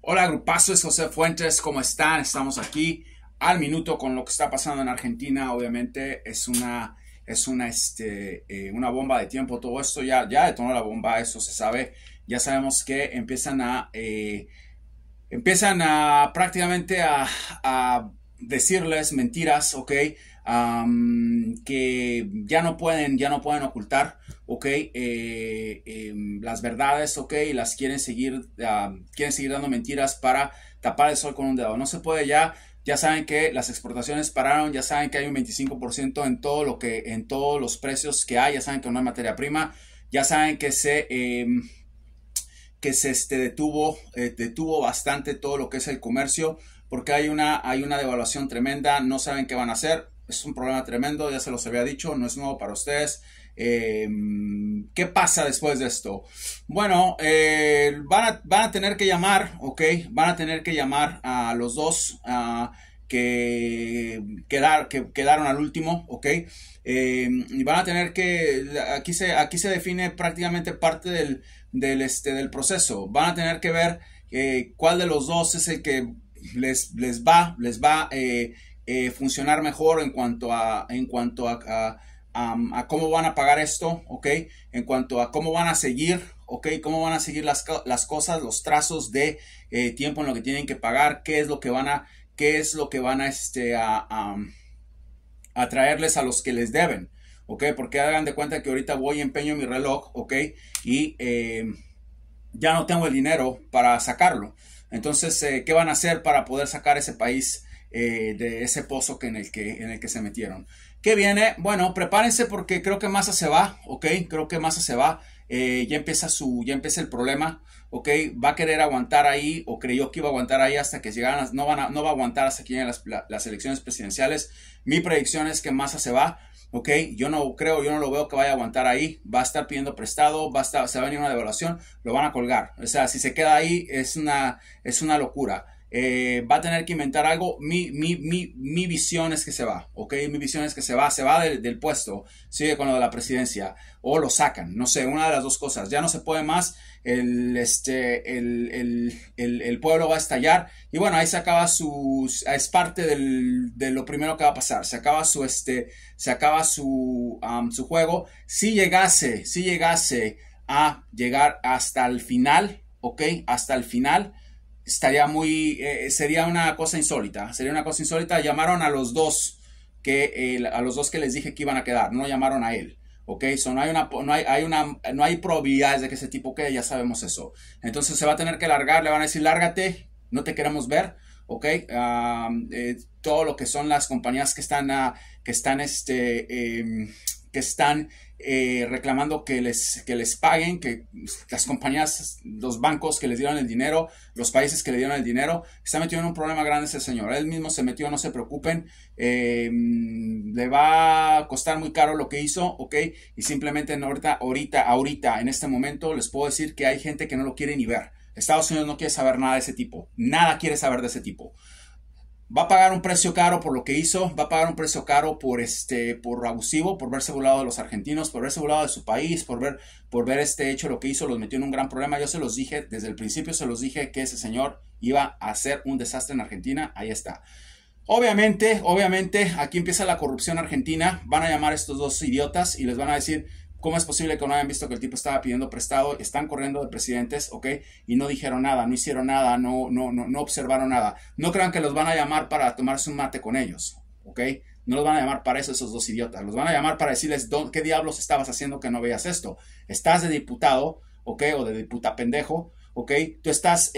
Hola, grupazo, es José Fuentes, ¿cómo están? Estamos aquí al minuto con lo que está pasando en Argentina. Obviamente una bomba de tiempo. Todo esto ya detonó la bomba, eso se sabe. Ya sabemos que empiezan a prácticamente a decirles mentiras, ¿ok? Que ya no pueden ocultar, ¿ok? Las verdades, ¿ok? Y las quieren seguir dando mentiras para tapar el sol con un dedo. No se puede ya saben que las exportaciones pararon, ya saben que hay un 25% en todos los precios que hay, ya saben que no hay materia prima, ya saben que se detuvo bastante todo lo que es el comercio, porque hay una devaluación tremenda, no saben qué van a hacer, es un problema tremendo, ya se los había dicho, no es nuevo para ustedes. ¿Qué pasa después de esto? Bueno, van a tener que llamar, ¿ok? Van a tener que llamar a los dos que quedaron al último, ¿ok? Y van a tener aquí se define prácticamente parte del proceso. Van a tener que ver cuál de los dos es el que les va funcionar mejor en cuanto a cómo van a pagar esto, ¿ok? En cuanto a cómo van a seguir, ¿ok? Cómo van a seguir las cosas, los trazos de tiempo en lo que tienen que pagar, qué es lo que van a traerles a los que les deben, ¿ok? Porque hagan de cuenta que ahorita voy y empeño mi reloj, ¿ok? Y ya no tengo el dinero para sacarlo. Entonces, ¿qué van a hacer para poder sacar ese país de ese pozo en el que se metieron? ¿Qué viene? Bueno, prepárense porque creo que Massa se va, ¿ok? Creo que Massa se va. Ya empieza el problema, ¿ok? Va a querer aguantar ahí, o creyó que iba a aguantar ahí hasta que llegaran, no va a aguantar hasta que lleguen las elecciones presidenciales. Mi predicción es que Massa se va. Ok, yo no lo veo que vaya a aguantar ahí, va a estar pidiendo prestado, se va a venir una devaluación, lo van a colgar, o sea, si se queda ahí es una locura. Va a tener que inventar algo. Mi visión es que se va, ok, mi visión es que se va del puesto, sigue con lo de la presidencia, o lo sacan, no sé, una de las dos cosas, ya no se puede más, el pueblo va a estallar, y bueno, ahí es parte de lo primero que va a pasar, se acaba su juego. Si llegase a llegar hasta el final, ok, hasta el final, sería una cosa insólita, llamaron a los dos que les dije que iban a quedar, no llamaron a él. Ok, no hay probabilidades de que ese tipo quede, ya sabemos eso. Entonces se va a tener que largar, le van a decir, lárgate, no te queremos ver. Ok, todo lo que son las compañías que están reclamando que les paguen, que las compañías, los bancos que les dieron el dinero, los países que le dieron el dinero, está metido en un problema grande ese señor. Él mismo se metió, no se preocupen. Le va a costar muy caro lo que hizo, ok, y simplemente ahorita, en este momento, les puedo decir que hay gente que no lo quiere ni ver. Estados Unidos no quiere saber nada de ese tipo, nada quiere saber de ese tipo. Va a pagar un precio caro por lo que hizo, va a pagar un precio caro por abusivo, por verse burlado de los argentinos, por verse burlado de su país, por ver este hecho, lo que hizo, los metió en un gran problema. Yo se los dije, desde el principio se los dije que ese señor iba a hacer un desastre en Argentina, ahí está. Obviamente, aquí empieza la corrupción argentina, van a llamar a estos dos idiotas y les van a decir, ¿cómo es posible que no hayan visto que el tipo estaba pidiendo prestado? Están corriendo de presidentes, ¿ok? Y no dijeron nada, no hicieron nada, no observaron nada. No crean que los van a llamar para tomarse un mate con ellos, ¿ok? No los van a llamar para eso esos dos idiotas. Los van a llamar para decirles, ¿qué diablos estabas haciendo que no veías esto? Estás de diputado, ¿ok? O de diputapendejo, ¿ok? Tú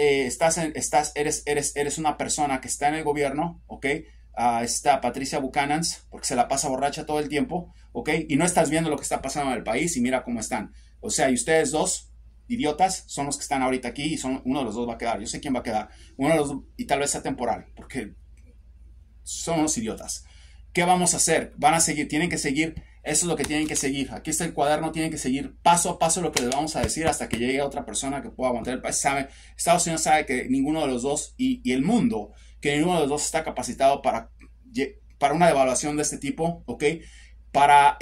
eres una persona que está en el gobierno, ¿ok? Está Patricia Buchanan, porque se la pasa borracha todo el tiempo, ¿ok? Y no estás viendo lo que está pasando en el país y mira cómo están. O sea, y ustedes dos idiotas son los que están ahorita aquí y uno de los dos va a quedar. Yo sé quién va a quedar. Uno de los dos, y tal vez sea temporal, porque son unos idiotas. ¿Qué vamos a hacer? Van a seguir, tienen que seguir. Eso es lo que tienen que seguir. Aquí está el cuaderno, tienen que seguir paso a paso lo que les vamos a decir hasta que llegue otra persona que pueda aguantar el país. Estados Unidos sabe que ninguno de los dos y el mundo, que ninguno de los dos está capacitado para una devaluación de este tipo, ¿ok? Para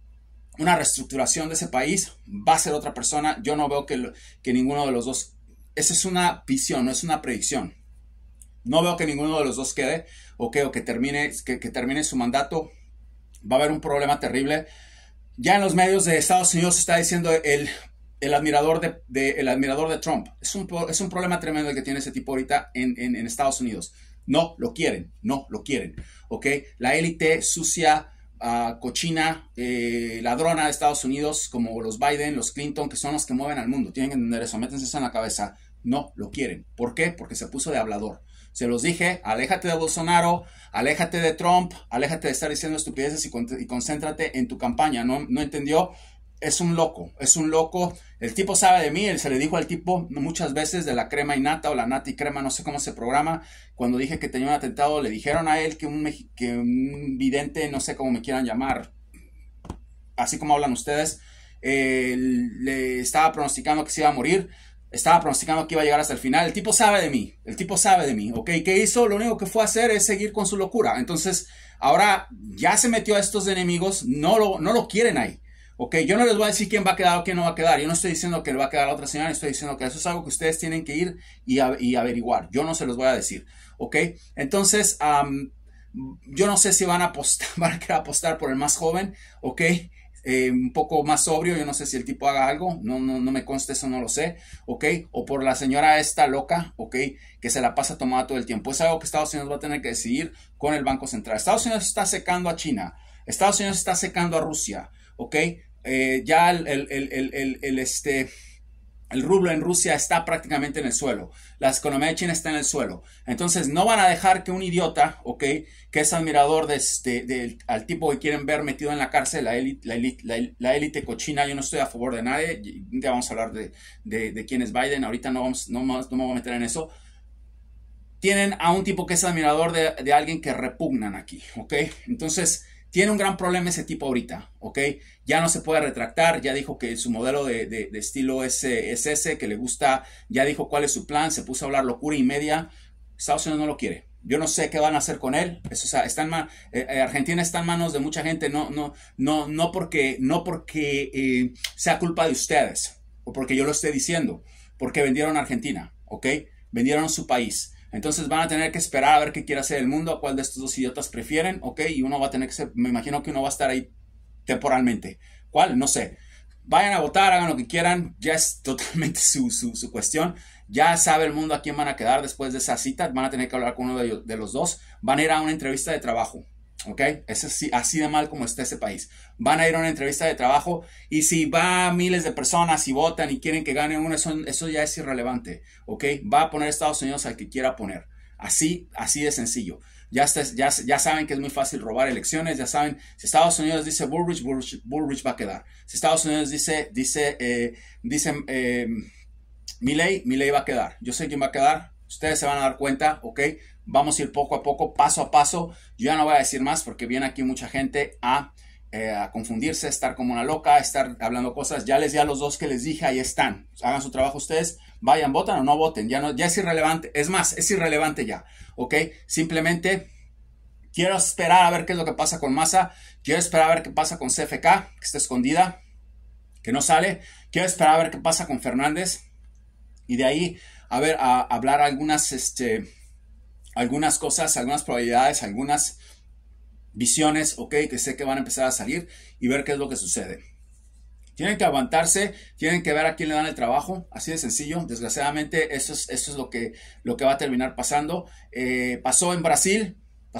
una reestructuración de ese país, va a ser otra persona. Yo no veo que ninguno de los dos esa es una visión, no es una predicción. No veo que ninguno de los dos quede, o que termine su mandato. Va a haber un problema terrible. Ya en los medios de Estados Unidos se está diciendo el admirador de Trump. Es un problema tremendo el que tiene ese tipo ahorita en Estados Unidos. No lo quieren, no lo quieren. ¿Ok? La élite sucia, cochina, ladrona de Estados Unidos, como los Biden, los Clinton, que son los que mueven al mundo. Tienen que entender eso, métanse eso en la cabeza. No lo quieren. ¿Por qué? Porque se puso de hablador. Se los dije, aléjate de Bolsonaro, aléjate de Trump, aléjate de estar diciendo estupideces y concéntrate en tu campaña. No entendió. Es un loco, es un loco. El tipo sabe de mí, él se le dijo al tipo muchas veces de la crema y nata o la nata y crema, no sé cómo se programa. Cuando dije que tenía un atentado, le dijeron a él que un vidente, no sé cómo me quieran llamar, así como hablan ustedes, le estaba pronosticando que se iba a morir. Estaba pronosticando que iba a llegar hasta el final. El tipo sabe de mí, ¿ok? ¿Qué hizo? Lo único que fue a hacer es seguir con su locura. Entonces, ahora ya se metió a estos enemigos, no lo quieren ahí, ¿ok? Yo no les voy a decir quién va a quedar o quién no va a quedar. Yo no estoy diciendo que le va a quedar a la otra señora, estoy diciendo que eso es algo que ustedes tienen que ir y averiguar. Yo no se los voy a decir, ¿ok? Entonces, yo no sé si van a querer apostar por el más joven, ¿ok? Un poco más sobrio, yo no sé si el tipo haga algo, no me consta, eso no lo sé, ¿ok? O por la señora esta loca, ¿ok? Que se la pasa tomada todo el tiempo. Es algo que Estados Unidos va a tener que decidir con el Banco Central. Estados Unidos está secando a China, Estados Unidos está secando a Rusia, ¿ok? Ya el rublo en Rusia está prácticamente en el suelo. La economía de China está en el suelo. Entonces no van a dejar que un idiota, ¿ok? Que es admirador al tipo que quieren ver metido en la cárcel, la élite cochina. Yo no estoy a favor de nadie. Ya vamos a hablar de quién es Biden. Ahorita no me voy a meter en eso. Tienen a un tipo que es admirador de alguien que repugnan aquí, ¿ok? Entonces tiene un gran problema ese tipo ahorita, ¿ok? Ya no se puede retractar, ya dijo que su modelo de estilo es ese, que le gusta, ya dijo cuál es su plan, se puso a hablar locura y media. Estados Unidos no lo quiere. Yo no sé qué van a hacer con él. Eso, o sea, Argentina está en manos de mucha gente, no porque sea culpa de ustedes, o porque yo lo esté diciendo, porque vendieron a Argentina, ¿ok? Vendieron su país. Entonces van a tener que esperar a ver qué quiere hacer el mundo, a cuál de estos dos idiotas prefieren, ¿ok? Y uno va a tener que ser, me imagino que uno va a estar ahí temporalmente. ¿Cuál? No sé. Vayan a votar, hagan lo que quieran, ya es totalmente su cuestión. Ya sabe el mundo a quién van a quedar después de esa cita, van a tener que hablar con uno de los dos. Van a ir a una entrevista de trabajo, ¿ok? Es así de mal como está ese país. Van a ir a una entrevista de trabajo y si va a miles de personas y votan y quieren que gane uno, eso ya es irrelevante, ¿ok? Va a poner Estados Unidos al que quiera poner. Así de sencillo. Ya saben que es muy fácil robar elecciones, ya saben, si Estados Unidos dice Bullrich va a quedar. Si Estados Unidos dice Milei va a quedar. Yo sé quién va a quedar, ustedes se van a dar cuenta, ¿ok? Vamos a ir poco a poco, paso a paso. Yo ya no voy a decir más porque viene aquí mucha gente a confundirse, estar como una loca, estar hablando cosas. Ya les di a los dos que les dije, ahí están. Hagan su trabajo ustedes, vayan, votan o no voten. Ya es irrelevante. Es más, es irrelevante ya, ¿ok? Simplemente quiero esperar a ver qué es lo que pasa con Massa. Quiero esperar a ver qué pasa con CFK, que está escondida, que no sale. Quiero esperar a ver qué pasa con Fernández. Y de ahí, a hablar algunas cosas, algunas probabilidades, algunas visiones, ok, que sé que van a empezar a salir y ver qué es lo que sucede. Tienen que aguantarse, tienen que ver a quién le dan el trabajo, así de sencillo. Desgraciadamente eso es lo que va a terminar pasando. Pasó en Brasil.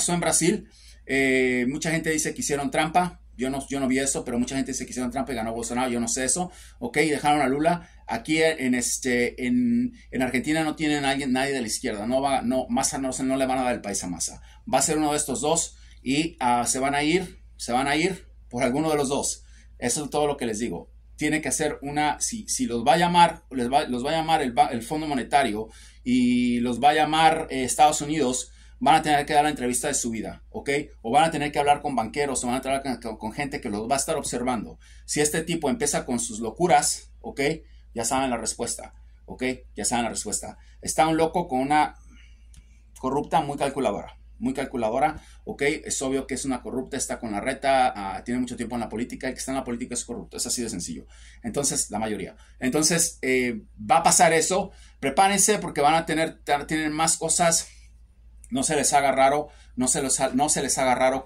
Mucha gente dice que hicieron trampa. Yo no vi eso, pero mucha gente dice que hicieron trampa y ganó Bolsonaro. Yo no sé eso, ok, dejaron a Lula. Aquí en Argentina no tienen nadie de la izquierda. Massa no le van a dar el país a Massa. Va a ser uno de estos dos y se van a ir por alguno de los dos. Eso es todo lo que les digo. Tiene que hacer si los va a llamar, los va a llamar el Fondo Monetario y los va a llamar Estados Unidos, van a tener que dar la entrevista de su vida, ¿ok? O van a tener que hablar con banqueros, o van a tener que hablar con gente que los va a estar observando. Si este tipo empieza con sus locuras, ¿ok? Ya saben la respuesta, ¿ok? Ya saben la respuesta. Está un loco con una corrupta muy calculadora. muy calculadora, ¿ok? Es obvio que es una corrupta, está con la reta, tiene mucho tiempo en la política, y que está en la política es corrupto, es así de sencillo. Entonces, la mayoría. Entonces, va a pasar eso, prepárense porque van a tienen más cosas, no se les haga raro, no se les haga raro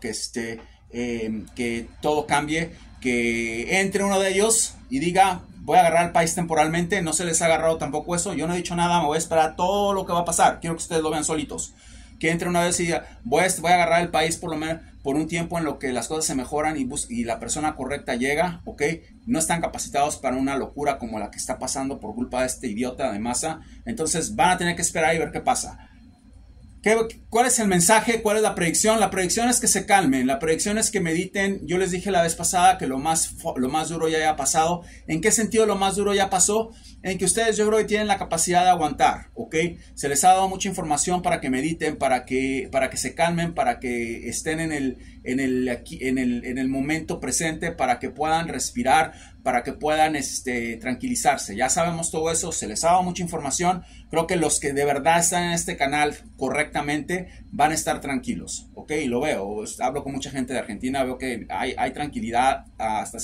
que todo cambie, que entre uno de ellos y diga, voy a agarrar el país temporalmente, no se les ha agarrado tampoco eso, yo no he dicho nada, me voy a esperar todo lo que va a pasar, quiero que ustedes lo vean solitos, que entre una vez y diga, voy a agarrar el país por lo menos por un tiempo en lo que las cosas se mejoran y la persona correcta llega, ¿ok? No están capacitados para una locura como la que está pasando por culpa de este idiota de Massa, entonces van a tener que esperar y ver qué pasa. ¿Cuál es el mensaje? ¿Cuál es la predicción? La predicción es que se calmen, la predicción es que mediten. Yo les dije la vez pasada que lo más duro ya haya pasado. ¿En qué sentido lo más duro ya pasó? En que ustedes yo creo que tienen la capacidad de aguantar, ¿ok? Se les ha dado mucha información para que mediten, para que se calmen, para que estén en el momento presente, para que puedan respirar, para que puedan tranquilizarse. Ya sabemos todo eso, se les ha dado mucha información. Creo que los que de verdad están en este canal correctamente van a estar tranquilos, ¿ok? Y lo veo, hablo con mucha gente de Argentina, veo que hay tranquilidad hasta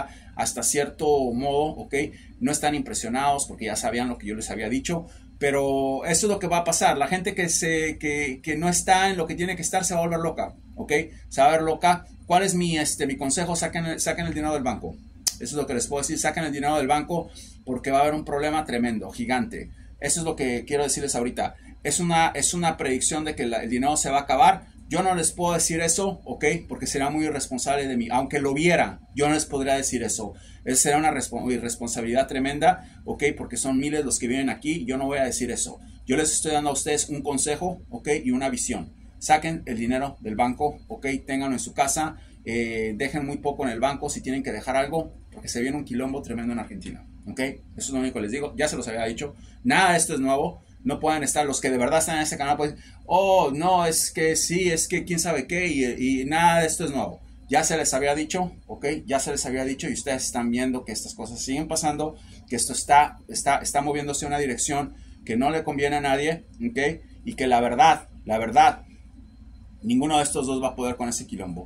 cierto modo, ¿ok? No están impresionados porque ya sabían lo que yo les había dicho, pero eso es lo que va a pasar. La gente que no está en lo que tiene que estar se va a volver loca, ¿ok? Se va a volver loca. ¿Cuál es mi consejo? Saquen el dinero del banco. Eso es lo que les puedo decir, saquen el dinero del banco porque va a haber un problema tremendo, gigante. Eso es lo que quiero decirles ahorita. Es una predicción de que el dinero se va a acabar. Yo no les puedo decir eso, ¿ok? Porque será muy irresponsable de mí. Aunque lo viera, yo no les podría decir eso. Será una irresponsabilidad tremenda, ¿ok? Porque son miles los que vienen aquí. Yo no voy a decir eso. Yo les estoy dando a ustedes un consejo, ¿ok? Y una visión. Saquen el dinero del banco, ¿ok? Ténganlo en su casa. Dejen muy poco en el banco si tienen que dejar algo, porque se viene un quilombo tremendo en Argentina, ¿ok? Eso es lo único que les digo. Ya se los había dicho. Nada de esto es nuevo. No pueden estar los que de verdad están en este canal, pues, oh, no, es que sí, es que quién sabe qué, y nada de esto es nuevo. Ya se les había dicho, ¿ok? Ya se les había dicho y ustedes están viendo que estas cosas siguen pasando, que esto está moviéndose en una dirección que no le conviene a nadie, ¿ok? Y que la verdad, ninguno de estos dos va a poder con ese quilombo.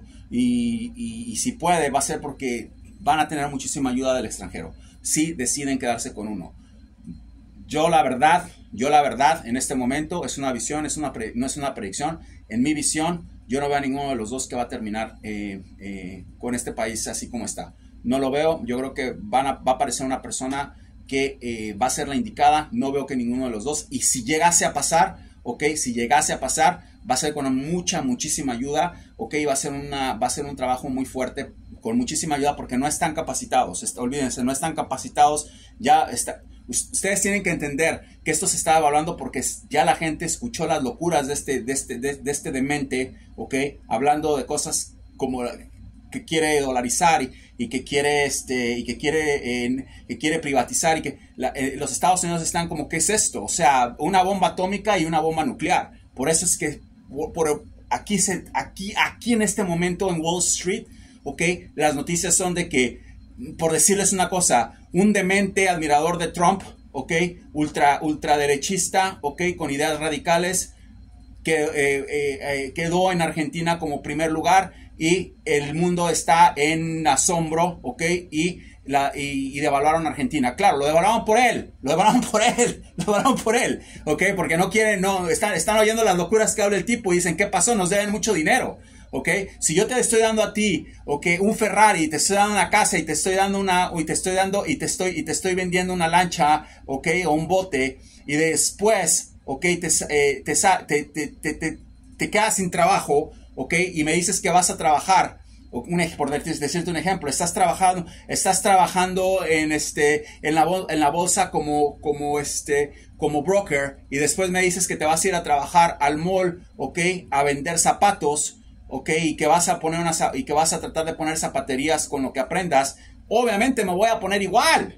Y si puede, va a ser porque van a tener muchísima ayuda del extranjero, si deciden quedarse con uno. Yo la verdad, en este momento, es una visión, no es una predicción. En mi visión, yo no veo a ninguno de los dos que va a terminar con este país así como está. No lo veo. Yo creo que va a aparecer una persona que va a ser la indicada. No veo que ninguno de los dos. Y si llegase a pasar, ¿ok? Si llegase a pasar, va a ser con muchísima ayuda, ¿ok? Va a ser un trabajo muy fuerte, con muchísima ayuda, porque no están capacitados. Olvídense, no están capacitados. Ustedes tienen que entender que esto se está evaluando porque ya la gente escuchó las locuras de este demente, ¿ok? Hablando de cosas como que quiere dolarizar y que quiere que quiere privatizar y que los Estados Unidos están como, ¿qué es esto? O sea, una bomba atómica y una bomba nuclear. Por eso es que aquí en este momento en Wall Street, ¿ok? Las noticias son de que, por decirles una cosa, un demente admirador de Trump, ¿ok? Ultraderechista, ¿ok? Con ideas radicales, que quedó en Argentina como primer lugar y el mundo está en asombro, ¿ok? Y devaluaron a Argentina. Claro, lo devaluaron por él, ¿ok? Porque están oyendo las locuras que habla el tipo y dicen, ¿qué pasó? Nos deben mucho dinero. ¿Ok? Si yo te estoy dando a ti, ¿ok? Un Ferrari, te estoy dando una casa y te estoy dando te estoy vendiendo una lancha, ¿ok? O un bote, y después, ¿ok? Te quedas sin trabajo, ¿ok? Y me dices que vas a trabajar, por decirte un ejemplo, estás trabajando en la bolsa como broker, y después me dices que te vas a ir a trabajar al mall, ¿ok? A vender zapatos, ¿ok? Y que vas a tratar de poner zapaterías con lo que aprendas. Obviamente me voy a poner igual.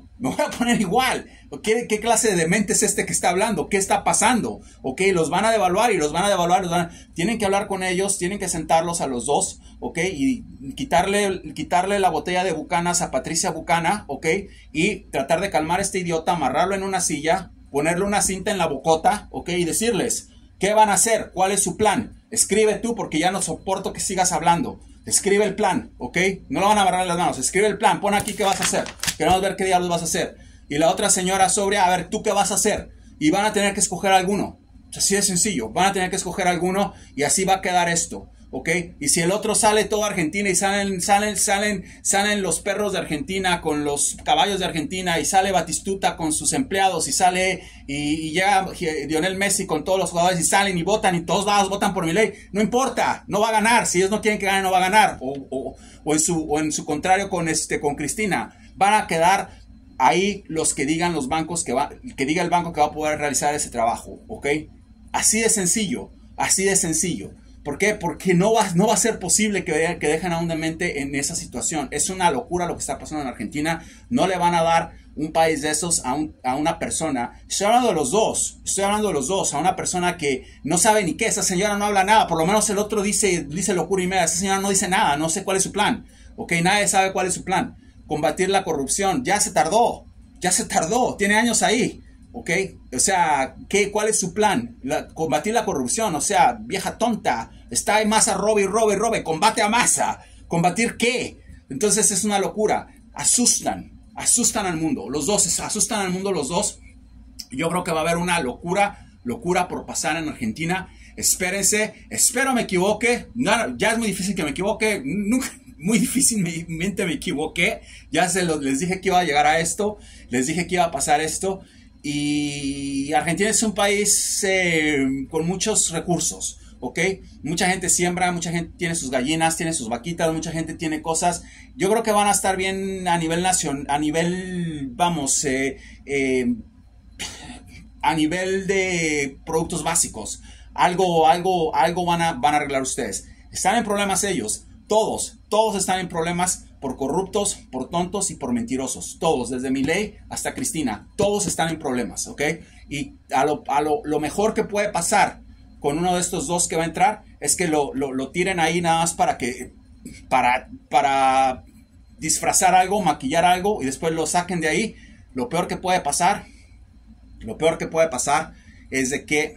¿Qué clase de demente es este que está hablando? ¿Qué está pasando? ¿Ok? Los van a devaluar. Tienen que hablar con ellos, tienen que sentarlos a los dos, ¿ok? Y quitarle la botella de Bucanas a Patricia Bucana, ¿ok? Y tratar de calmar a este idiota, amarrarlo en una silla, ponerle una cinta en la bocota, ¿ok? Y decirles, ¿qué van a hacer? ¿Cuál es su plan? Escribe tú porque ya no soporto que sigas hablando. Escribe el plan, ¿ok? No lo van a agarrar las manos. Escribe el plan. Pon aquí qué vas a hacer. Queremos ver qué diablos vas a hacer. Y la otra señora sobria, a ver, ¿tú qué vas a hacer? Y van a tener que escoger alguno. Así de sencillo. Van a tener que escoger alguno y así va a quedar esto. ¿Ok? Y si el otro sale todo Argentina y salen los perros de Argentina con los caballos de Argentina y sale Batistuta con sus empleados y sale y llega Lionel Messi con todos los jugadores y salen y votan y todos votan por Milei, no importa, no va a ganar. Si ellos no quieren que gane, no va a ganar. O en su contrario con Cristina, van a quedar ahí los que digan los bancos que diga el banco que va a poder realizar ese trabajo. ¿Ok? Así de sencillo, así de sencillo. ¿Por qué? Porque no va a ser posible que dejen a un demente en esa situación. Es una locura lo que está pasando en Argentina. No le van a dar un país de esos a una persona. Estoy hablando de los dos. A una persona que no sabe ni qué. Esa señora no habla nada. Por lo menos el otro dice locura y media. Esa señora no dice nada. No sé cuál es su plan. ¿Ok? Nadie sabe cuál es su plan. Combatir la corrupción. Ya se tardó. Tiene años ahí. ¿Ok? O sea, ¿cuál es su plan? Combatir la corrupción. O sea, vieja tonta. Está en Massa, robe. Combate a Massa. ¿Combatir qué? Entonces es una locura. Asustan al mundo. Los dos asustan al mundo, los dos. Yo creo que va a haber una locura por pasar en Argentina. Espérense. Espero me equivoque. No, ya es muy difícil que me equivoque. Nunca. Muy difícilmente me equivoqué. Les dije que iba a llegar a esto. Les dije que iba a pasar esto. Y Argentina es un país con muchos recursos, ¿ok? Mucha gente siembra, mucha gente tiene sus gallinas, tiene sus vaquitas, mucha gente tiene cosas. Yo creo que van a estar bien a nivel nacional, a nivel de productos básicos. Algo van a arreglar ustedes. Están en problemas ellos. Todos están en problemas por corruptos, por tontos y por mentirosos. Todos, desde Milei hasta Cristina, todos están en problemas, ¿ok? Y lo mejor que puede pasar con uno de estos dos que va a entrar es que lo tiren ahí nada más para disfrazar algo, maquillar algo y después lo saquen de ahí. Lo peor que puede pasar es de que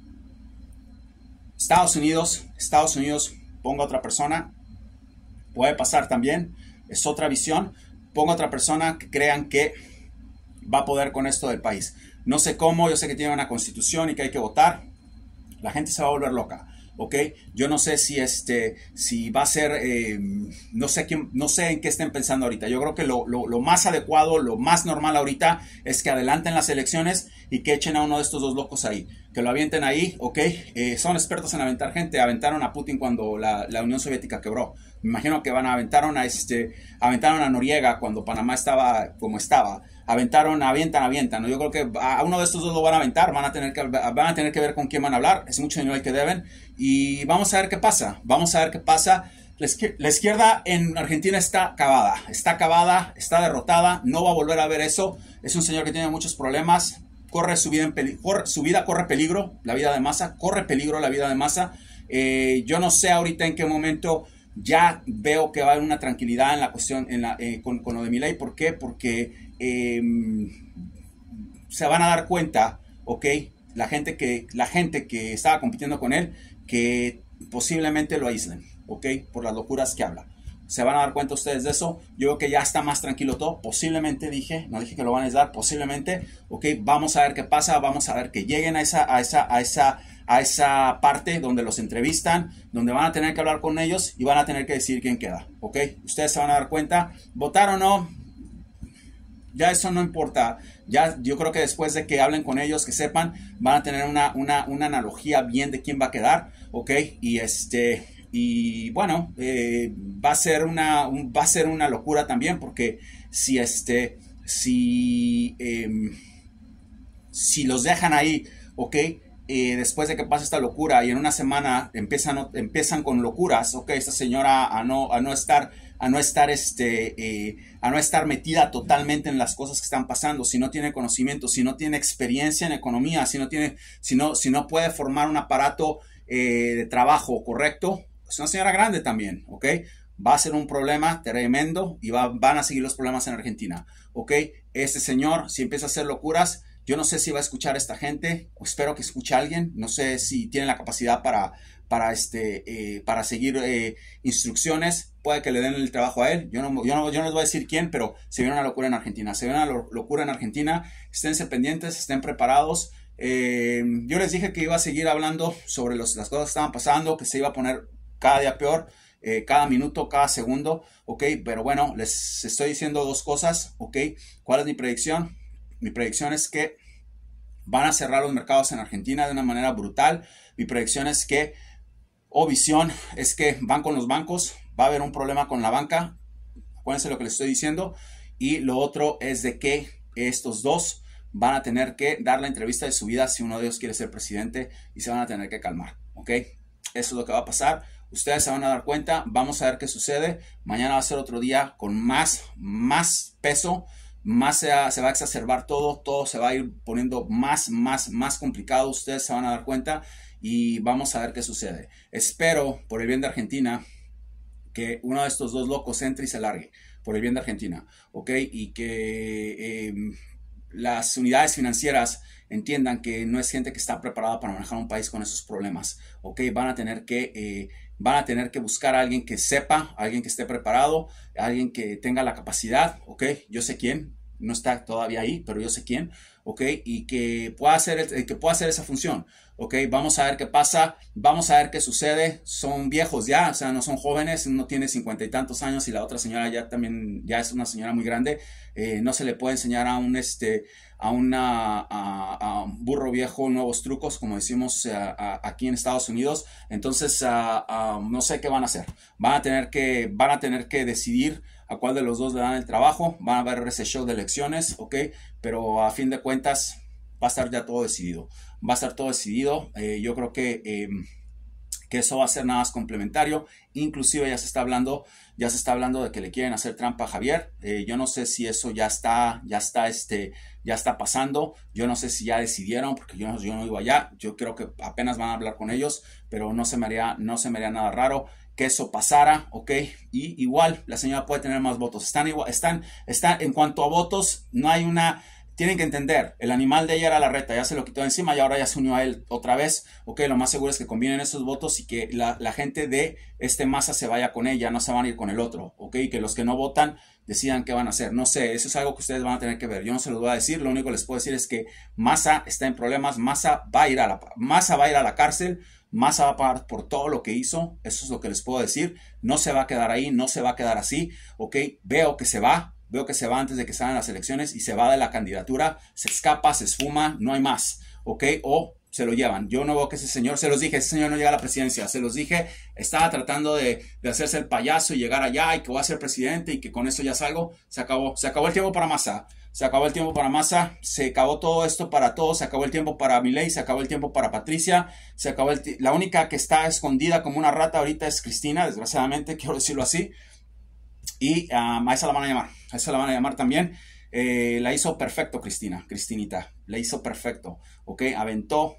Estados Unidos ponga a otra persona. Puede pasar también, es otra visión. Ponga a otra persona que crean que va a poder con esto del país. No sé cómo, yo sé que tiene una constitución y que hay que votar. La gente se va a volver loca, ¿ok? Yo no sé si va a ser, no sé en qué estén pensando ahorita. Yo creo que lo más adecuado, lo más normal ahorita es que adelanten las elecciones y que echen a uno de estos dos locos ahí. Que lo avienten ahí, ¿ok? Son expertos en aventar gente. Aventaron a Putin cuando la Unión Soviética quebró. Me imagino que aventaron a Noriega cuando Panamá estaba como estaba. Avientan, ¿no? Yo creo que a uno de estos dos lo van a aventar, van a tener que ver con quién van a hablar, es mucho dinero el que deben, y vamos a ver qué pasa. La izquierda en Argentina está acabada, está derrotada, no va a volver a ver eso. Es un señor que tiene muchos problemas, su vida corre peligro, la vida de Massa, corre peligro la vida de Massa. Yo no sé ahorita en qué momento. Ya veo que va a haber una tranquilidad en la cuestión con lo de Milei. ¿Por qué? Porque se van a dar cuenta, ¿ok? La gente que estaba compitiendo con él, que posiblemente lo aíslen, ¿ok? Por las locuras que habla. Se van a dar cuenta ustedes de eso. Yo creo que ya está más tranquilo todo. Posiblemente no dije que lo van a aislar, posiblemente, ¿ok? Vamos a ver qué pasa, vamos a ver que lleguen a esa parte donde los entrevistan, donde van a tener que hablar con ellos y van a tener que decidir quién queda, ¿ok? Ustedes se van a dar cuenta, votar o no, ya eso no importa. Ya yo creo que después de que hablen con ellos, que sepan, van a tener una analogía bien de quién va a quedar, ¿ok? Y bueno, va a ser una locura también, porque si los dejan ahí, ¿ok? Después de que pase esta locura y en una semana empiezan con locuras, ok, esta señora a no estar metida totalmente en las cosas que están pasando, si no tiene conocimiento, si no tiene experiencia en economía, si no puede formar un aparato de trabajo correcto, es una señora grande también, ok. Va a ser un problema tremendo y van a seguir los problemas en Argentina, ok. Este señor, si empieza a hacer locuras, Yo no sé si va a escuchar a esta gente, o espero que escuche a alguien. No sé si tienen la capacidad para seguir instrucciones. Puede que le den el trabajo a él. Yo no les voy a decir quién, pero se viene una locura en Argentina. Se viene una locura en Argentina. Esténse pendientes, estén preparados. Yo les dije que iba a seguir hablando sobre las cosas que estaban pasando, que se iba a poner cada día peor, cada minuto, cada segundo, ok, pero bueno, les estoy diciendo dos cosas, ok. ¿Cuál es mi predicción? Mi predicción es que van a cerrar los mercados en Argentina de una manera brutal. Mi predicción es que, o visión, es que van con los bancos, va a haber un problema con la banca, acuérdense lo que les estoy diciendo, y lo otro es de que estos dos van a tener que dar la entrevista de su vida si uno de ellos quiere ser presidente y se van a tener que calmar, ¿ok? Eso es lo que va a pasar. Ustedes se van a dar cuenta, vamos a ver qué sucede. Mañana va a ser otro día con más peso, más se va a exacerbar todo se va a ir poniendo más complicado. Ustedes se van a dar cuenta y vamos a ver qué sucede. Espero, por el bien de Argentina, que uno de estos dos locos entre y se largue, por el bien de Argentina, ¿ok? Y que las unidades financieras entiendan que no es gente que está preparada para manejar un país con esos problemas, ¿ok? Van a tener que buscar a alguien que sepa, alguien que esté preparado, alguien que tenga la capacidad, ¿ok? Yo sé quién, no está todavía ahí, pero yo sé quién, ¿ok? Y que pueda hacer esa función, ¿ok? Vamos a ver qué pasa, vamos a ver qué sucede. Son viejos ya, o sea, no son jóvenes, uno tiene 50 y tantos años y la otra señora ya es una señora muy grande. No se le puede enseñar a un burro viejo nuevos trucos, como decimos aquí en Estados Unidos. Entonces, no sé qué van a hacer. Van a tener que decidir a cuál de los dos le dan el trabajo. Van a ver ese show de elecciones, ¿ok? Pero a fin de cuentas va a estar ya todo decidido. Va a estar todo decidido. Yo creo que eso va a ser nada más complementario. Inclusive ya se está hablando de que le quieren hacer trampa a Javier. Yo no sé si eso ya está pasando. Yo no sé si ya decidieron, porque yo no iba allá. Yo creo que apenas van a hablar con ellos, pero no se me haría nada raro que eso pasara, ¿ok? Y igual la señora puede tener más votos. Están en cuanto a votos, no hay una. Tienen que entender, el animal de ella era la reta, ya se lo quitó de encima y ahora ya se unió a él otra vez. Ok, lo más seguro es que combinen esos votos y que la gente de Massa se vaya con ella, no se van a ir con el otro. Ok, que los que no votan decidan qué van a hacer. No sé, eso es algo que ustedes van a tener que ver. Yo no se los voy a decir, lo único que les puedo decir es que Massa está en problemas, Massa va a ir a la cárcel, Massa va a pagar por todo lo que hizo, eso es lo que les puedo decir. No se va a quedar ahí, no se va a quedar así. Ok, veo que se va antes de que salgan las elecciones y se va de la candidatura, se escapa, se esfuma, no hay más, ¿ok? O se lo llevan. Yo no veo que ese señor, se los dije, ese señor no llega a la presidencia, se los dije, estaba tratando de hacerse el payaso y llegar allá y que voy a ser presidente y que con eso ya salgo. Se acabó el tiempo para Massa, se acabó todo esto para todos, se acabó el tiempo para Milei, se acabó el tiempo para Patricia, la única que está escondida como una rata ahorita es Cristina, desgraciadamente, quiero decirlo así. Y a esa la van a llamar también. La hizo perfecto Cristinita, la hizo perfecto, ok, aventó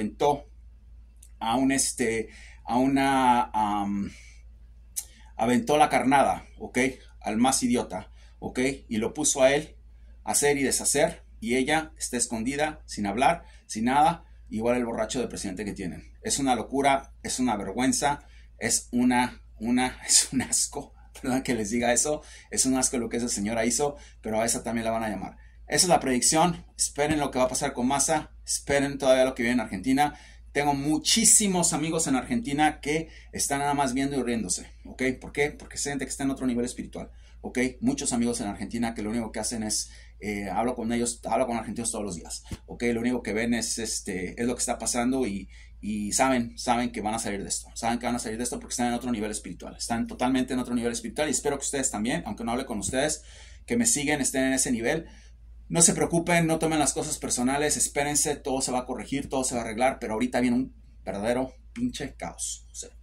aventó la carnada, ok, al más idiota, ok, y lo puso a él a hacer y deshacer, y ella está escondida, sin hablar, sin nada, igual el borracho de presidente que tienen. Es una locura, es una vergüenza, es un asco. Perdón que les diga eso, es un asco lo que esa señora hizo, pero a esa también la van a llamar. Esa es la predicción, esperen lo que va a pasar con Massa, esperen todavía lo que viene en Argentina. Tengo muchísimos amigos en Argentina que están nada más viendo y riéndose, ¿ok? ¿Por qué? Porque se siente que está en otro nivel espiritual, ¿ok? Muchos amigos en Argentina que lo único que hacen es, hablo con argentinos todos los días, ¿ok? Lo único que ven es lo que está pasando y saben que van a salir de esto. Saben que van a salir de esto porque están en otro nivel espiritual. Están totalmente en otro nivel espiritual y espero que ustedes también, aunque no hable con ustedes, que me siguen, estén en ese nivel. No se preocupen, no tomen las cosas personales, espérense, todo se va a corregir, todo se va a arreglar, pero ahorita viene un verdadero pinche caos. O sea,